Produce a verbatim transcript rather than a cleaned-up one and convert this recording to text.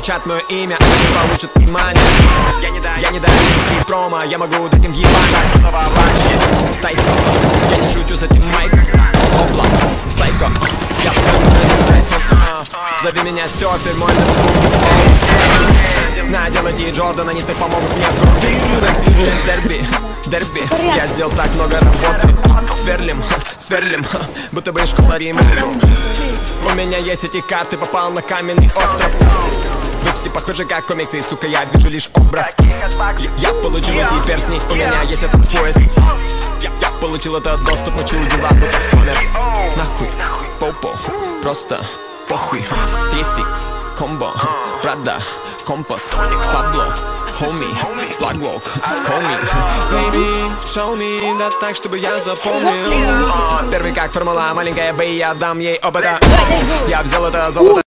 кричат мое имя, они получат внимание. Я не даю, я не даю три промо, я могу дать им въебать. Снова вообще Тайсон, я не шучу с этим майком. Обла, сайко, я зови меня серфер, мой звук. Надела Ди Джордан, они ты помогут мне в группе. Дерби, дерби, я сделал так много работы. Сверлим, сверлим, будто бы школа Рима. У меня есть эти карты, попал на каменный остров. Вы все похожи как комиксы, сука, я вижу лишь образ. Я, я получил эти перстни, у меня есть этот пояс. Я, я получил этот доступ, учу дела, будто Сомерс. Нахуй, попо, просто похуй. три сикс, комбо, Прада, компост, Пабло, homie, Black call me, baby, show me, да так, чтобы я запомнил. Первый как формула, маленькая Б, я дам ей опыта. Я взял это золото.